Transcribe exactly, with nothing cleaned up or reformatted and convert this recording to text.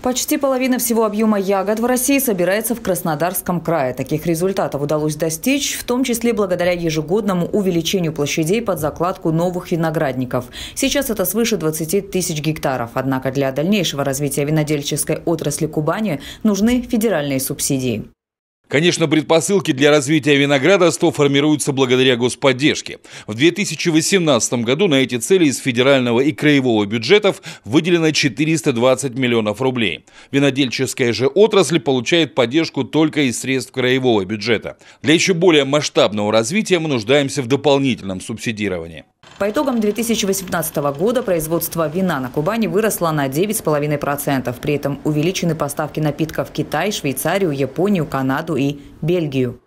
Почти половина всего объема ягод в России собирается в Краснодарском крае. Таких результатов удалось достичь, в том числе благодаря ежегодному увеличению площадей под закладку новых виноградников. Сейчас это свыше двадцати тысяч гектаров. Однако для дальнейшего развития винодельческой отрасли Кубани нужны федеральные субсидии. Конечно, предпосылки для развития виноградарства формируются благодаря господдержке. В две тысячи восемнадцатом году на эти цели из федерального и краевого бюджетов выделено четыреста двадцать миллионов рублей. Винодельческая же отрасль получает поддержку только из средств краевого бюджета. Для еще более масштабного развития мы нуждаемся в дополнительном субсидировании. По итогам две тысячи восемнадцатого года производство вина на Кубани выросло на девять целых пять десятых процента. При этом увеличены поставки напитков в Китай, Швейцарию, Японию, Канаду и Бельгию.